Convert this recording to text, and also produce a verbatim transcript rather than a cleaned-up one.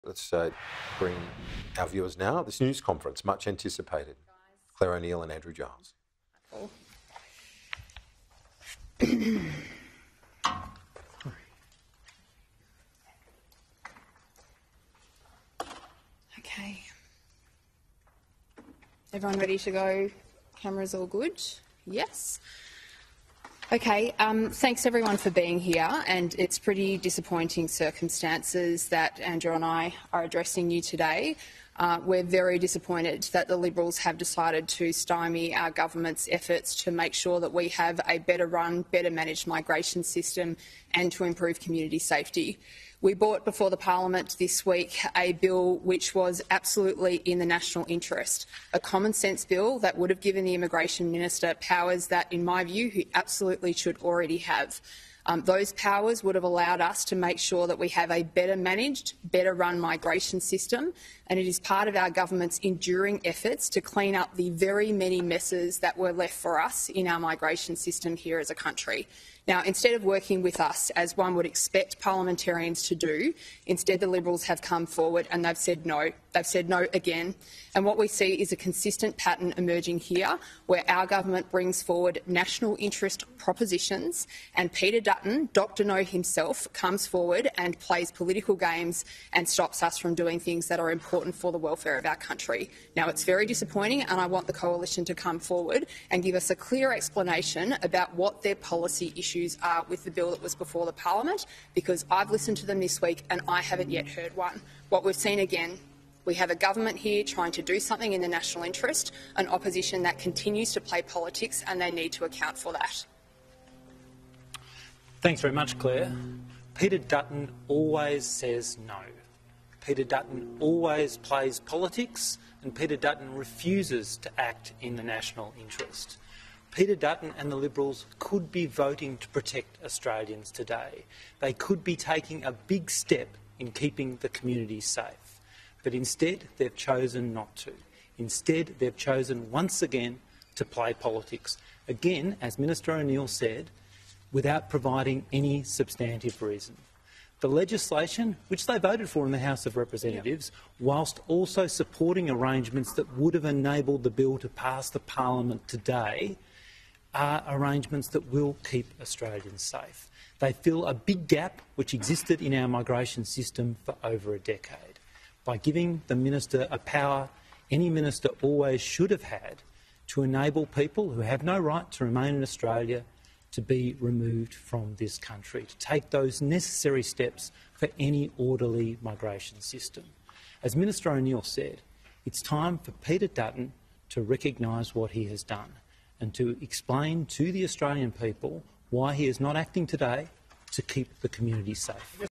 Let's uh, bring our viewers now. This news conference, much anticipated. Clare O'Neill and Andrew Giles. Okay. Everyone ready to go? Cameras all good? Yes. Okay, um, thanks everyone for being here, and it's pretty disappointing circumstances that Andrew and I are addressing you today. Uh, we're very disappointed that the Liberals have decided to stymie our government's efforts to make sure that we have a better run, better managed migration system and to improve community safety. We brought before the Parliament this week a bill which was absolutely in the national interest, a common sense bill that would have given the Immigration Minister powers that, in my view, he absolutely should already have. Um, those powers would have allowed us to make sure that we have a better managed, better run migration system, and it is part of our government's enduring efforts to clean up the very many messes that were left for us in our migration system here as a country. Now, instead of working with us, as one would expect parliamentarians to do, instead the Liberals have come forward and they've said no. They've said no again. And what we see is a consistent pattern emerging here where our government brings forward national interest propositions and Peter Dutton, Doctor No himself, comes forward and plays political games and stops us from doing things that are important for the welfare of our country. Now, it's very disappointing, and I want the Coalition to come forward and give us a clear explanation about what their policy issues are with the bill that was before the Parliament, because I've listened to them this week and I haven't yet heard one. What we've seen again, we have a government here trying to do something in the national interest, an opposition that continues to play politics, and they need to account for that. Thanks very much, Clare. Peter Dutton always says no. Peter Dutton always plays politics, and Peter Dutton refuses to act in the national interest. Peter Dutton and the Liberals could be voting to protect Australians today. They could be taking a big step in keeping the community safe. But instead, they've chosen not to. Instead, they've chosen once again to play politics. Again, as Minister O'Neill said, without providing any substantive reason. The legislation, which they voted for in the House of Representatives, yep. whilst also supporting arrangements that would have enabled the bill to pass the Parliament today, are arrangements that will keep Australians safe. They fill a big gap which existed in our migration system for over a decade. By giving the minister a power any minister always should have had to enable people who have no right to remain in Australia to be removed from this country, to take those necessary steps for any orderly migration system. As Minister O'Neill said, it's time for Peter Dutton to recognise what he has done and to explain to the Australian people why he is not acting today to keep the community safe.